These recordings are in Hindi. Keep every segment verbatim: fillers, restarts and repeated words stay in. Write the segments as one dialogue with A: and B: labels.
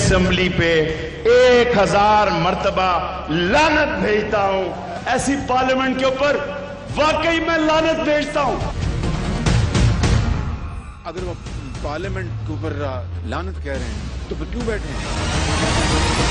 A: असेंबली पे एक हजार मर्तबा लानत भेजता हूं। ऐसी पार्लियामेंट के ऊपर वाकई मैं लानत भेजता हूं।
B: अगर वो पार्लियामेंट के ऊपर लानत कह रहे हैं तो फिर क्यों बैठे हैं?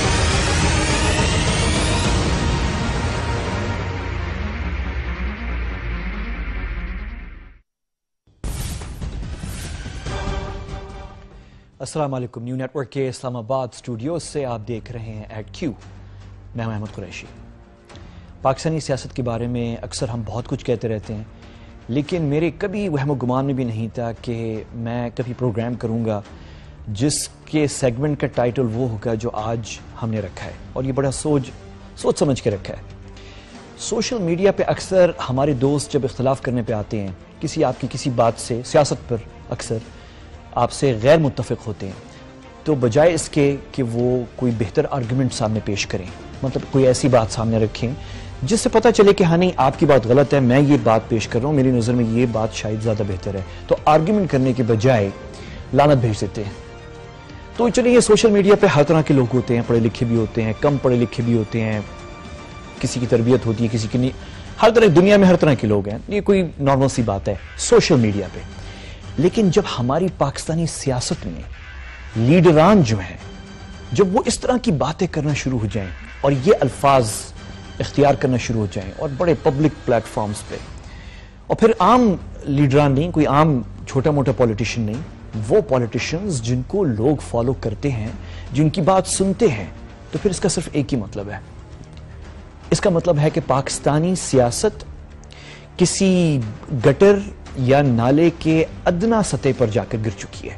C: अस्सलाम वालेकुम। न्यू नेटवर्क के इस्लामाबाद स्टूडियो से आप देख रहे हैं एट क्यू। मैं महमूद कुरैशी। पाकिस्तानी सियासत के बारे में अक्सर हम बहुत कुछ कहते रहते हैं, लेकिन मेरे कभी वहम गुमान में भी नहीं था कि मैं कभी प्रोग्राम करूंगा जिसके सेगमेंट का टाइटल वो होगा जो आज हमने रखा है, और ये बड़ा सोच सोच समझ के रखा है। सोशल मीडिया पे अक्सर हमारे दोस्त जब इख्तलाफ करने पे आते हैं किसी आपकी किसी बात से, सियासत पर अक्सर आपसे गैर मुत्तफिक होते हैं, तो बजाय इसके कि वो कोई बेहतर आर्गुमेंट सामने पेश करें, मतलब कोई ऐसी बात सामने रखें जिससे पता चले कि हाँ नहीं आपकी बात गलत है, मैं ये बात पेश कर रहा हूँ, मेरी नज़र में ये बात शायद ज़्यादा बेहतर है, तो आर्गुमेंट करने के बजाय लानत भेज देते हैं। तो चलिए, सोशल मीडिया पे हर तरह के लोग होते हैं, पढ़े लिखे भी होते हैं, कम पढ़े लिखे भी होते हैं, किसी की तरबियत होती है, किसी की नहीं, हर तरह दुनिया में हर तरह के लोग हैं, ये कोई नॉर्मल सी बात है सोशल मीडिया पे। लेकिन जब हमारी पाकिस्तानी सियासत में लीडरान जो हैं, जब वो इस तरह की बातें करना शुरू हो जाएं और ये अल्फाज इख्तियार करना शुरू हो जाएं और बड़े पब्लिक प्लेटफॉर्म्स पे, और फिर आम लीडरान नहीं, कोई आम छोटा मोटा पॉलिटिशियन नहीं, वो पॉलिटिशियंस जिनको लोग फॉलो करते हैं, जिनकी बात सुनते हैं, तो फिर इसका सिर्फ एक ही मतलब है। इसका मतलब है कि पाकिस्तानी सियासत किसी गटर या नाले के अदना सतह पर जाकर गिर चुकी है।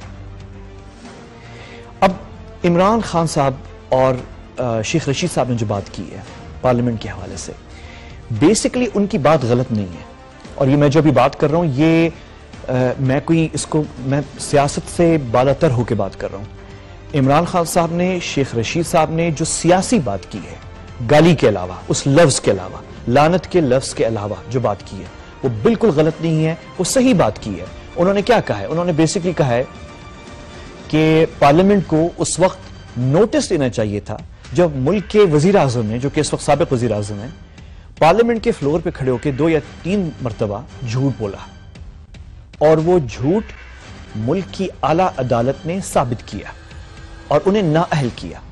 C: अब इमरान खान साहब और शेख रशीद साहब ने जो बात की है पार्लियामेंट के हवाले से, बेसिकली उनकी बात गलत नहीं है, और ये मैं जो अभी बात कर रहा हूं ये आ, मैं कोई इसको मैं सियासत से बालातर होकर बात कर रहा हूं। इमरान खान साहब ने, शेख रशीद साहब ने जो सियासी बात की है, गाली के अलावा, उस लफ्ज के अलावा, लानत के लफ्ज के अलावा जो बात की है, वो बिल्कुल गलत नहीं है, वो सही बात की है। उन्होंने क्या कहा है? उन्होंने बेसिकली कहा है कि पार्लियामेंट को उस वक्त नोटिस देना चाहिए था जब मुल्क के वजीर आजम ने, जो कि इस वक्त साबिक वजीर आजम है, पार्लियामेंट के फ्लोर पे खड़े होकर दो या तीन मरतबा झूठ बोला, और वो झूठ मुल्क की आला अदालत ने साबित किया और उन्हें नाअहल किया।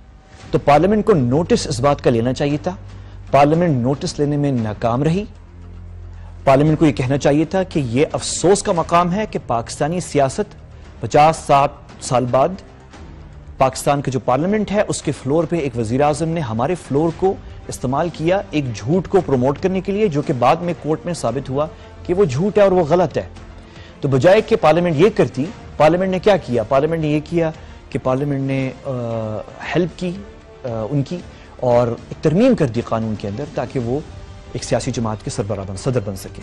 C: तो पार्लियामेंट को नोटिस इस बात का लेना चाहिए था। पार्लियामेंट नोटिस लेने में नाकाम रही। पार्लियामेंट को यह कहना चाहिए था कि यह अफसोस का मकाम है कि पाकिस्तानी सियासत पचास साठ साल बाद पाकिस्तान का जो पार्लियामेंट है उसके फ्लोर पे एक वजीर आजम ने हमारे फ्लोर को इस्तेमाल किया एक झूठ को प्रमोट करने के लिए, जो कि बाद में कोर्ट में साबित हुआ कि वो झूठ है और वो गलत है। तो बजाय कि पार्लियामेंट ये करती, पार्लियामेंट ने क्या किया? पार्लियामेंट ने यह किया कि पार्लियामेंट ने हेल्प की आ, उनकी और एक तरमीम कर दी कानून के अंदर, ताकि वो एक सियासी जमात के सरबराह बन सदर बन सके।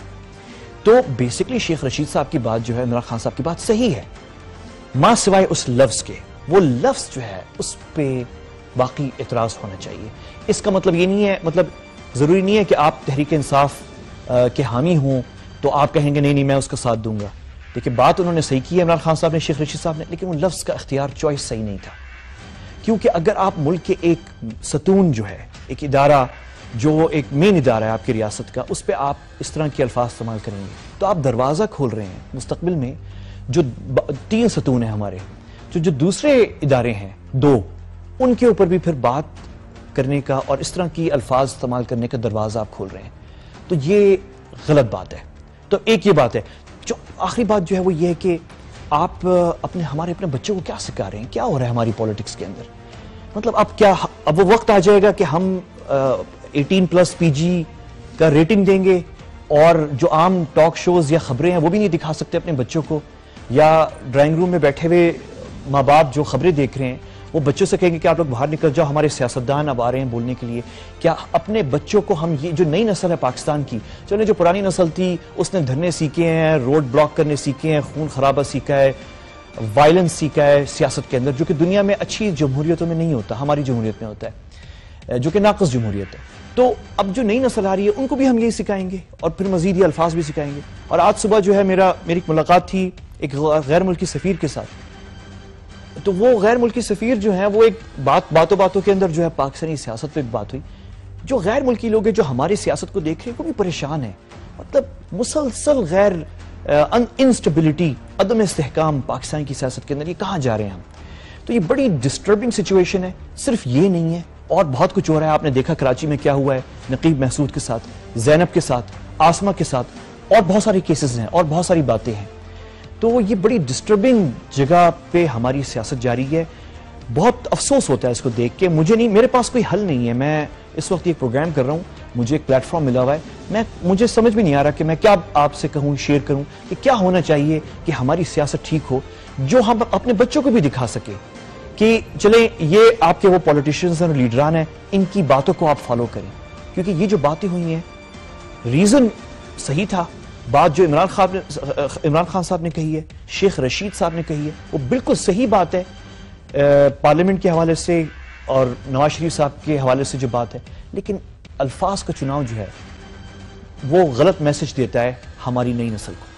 C: तो बेसिकली शेख रशीद साहब की बात जो है, इमरान खान साहब की बात सही है, मां सिवाय उस लफ्ज के, वो लफ्ज जो है उस पर बाकी एतराज होना चाहिए। इसका मतलब ये नहीं है, मतलब जरूरी नहीं है कि आप तहरीक इंसाफ के हामी हों तो आप कहेंगे नहीं नहीं मैं उसका साथ दूंगा। देखिए, बात उन्होंने सही की है इमरान खान साहब ने, शेख रशीद साहब ने, लेकिन वो लफ्ज का इख्तियार, चॉइस सही नहीं था। क्योंकि अगर आप मुल्क के एक सतून जो है, एक इदारा जो एक मेन इदारा है आपकी रियासत का, उस पर आप इस तरह के अल्फाज इस्तेमाल करेंगे तो आप दरवाज़ा खोल रहे हैं मुस्तकबिल में जो तीन सतून है हमारे, जो जो दूसरे इदारे हैं दो, उनके ऊपर भी फिर बात करने का और इस तरह की अल्फाज इस्तेमाल करने का दरवाज़ा आप खोल रहे हैं। तो ये गलत बात है। तो एक ये बात है। जो आखिरी बात जो है वो ये है कि आप अपने हमारे अपने बच्चों को क्या सिखा रहे हैं, क्या हो रहा है हमारी पॉलिटिक्स के अंदर। मतलब अब क्या, अब वो वक्त आ जाएगा कि हम अठारह प्लस पीजी का रेटिंग देंगे और जो आम टॉक शोज या खबरें हैं वो भी नहीं दिखा सकते अपने बच्चों को, या ड्राइंग रूम में बैठे हुए माँ बाप जो खबरें देख रहे हैं वो बच्चों से कहेंगे कि आप लोग बाहर निकल जाओ, हमारे सियासतदान अब आ रहे हैं बोलने के लिए। क्या अपने बच्चों को हम, ये जो नई नस्ल है पाकिस्तान की, चलो जो पुरानी नस्ल थी उसने धरने सीखे हैं, रोड ब्लॉक करने सीखे हैं, खून खराबा सीखा है, वायलेंस सीखा है सियासत के अंदर, जो कि दुनिया में अच्छी जमहूरियतों में नहीं होता, हमारी जमहूरियत में होता है, जो कि नाक़िस जमहूरियत है। तो अब जो नई नस्ल आ रही है उनको भी हम यही सिखाएंगे और फिर मजीद ये अल्फाज भी सिखाएंगे। और आज सुबह जो है मेरा मेरी मुलाकात थी एक गैर मुल्की सफ़ीर के साथ, तो वो गैर मुल्की सफीर जो है वो एक बात बातों बातों के अंदर जो है पाकिस्तानी सियासत पे एक बात हुई, जो गैर मुल्की लोग हैं जो हमारी सियासत को देख रहे हैं वो भी परेशान है। मतलब मुसलसल गैर इंस्टेबिलिटी, अदम इस्तेहकाम पाकिस्तान की सियासत के अंदर, ये कहाँ जा रहे हैं हम? तो ये बड़ी डिस्टर्बिंग सिचुएशन है। सिर्फ ये नहीं है, और बहुत कुछ हो रहा है। आपने देखा कराची में क्या हुआ है नकीब महसूद के साथ, जैनब के साथ, आसमा के साथ, और बहुत सारे केसेस हैं और बहुत सारी बातें हैं। तो ये बड़ी डिस्टर्बिंग जगह पे हमारी सियासत जारी है। बहुत अफसोस होता है इसको देख के। मुझे नहीं, मेरे पास कोई हल नहीं है। मैं इस वक्त एक प्रोग्राम कर रहा हूँ, मुझे एक प्लेटफॉर्म मिला हुआ है, मैं मुझे समझ भी नहीं आ रहा कि मैं क्या आपसे कहूँ, शेयर करूँ कि क्या होना चाहिए कि हमारी सियासत ठीक हो, जो हम अपने बच्चों को भी दिखा सके कि चले ये आपके वो पॉलिटिशियंस और लीडरान हैं, इनकी बातों को आप फॉलो करें। क्योंकि ये जो बातें हुई हैं, रीजन सही था। बात जो इमरान खान ने इमरान खान साहब ने कही है, शेख रशीद साहब ने कही है, वो बिल्कुल सही बात है पार्लियामेंट के हवाले से और नवाज शरीफ साहब के हवाले से जो बात है। लेकिन अल्फाज का चुनाव जो है वो गलत मैसेज देता है हमारी नई नस्ल को।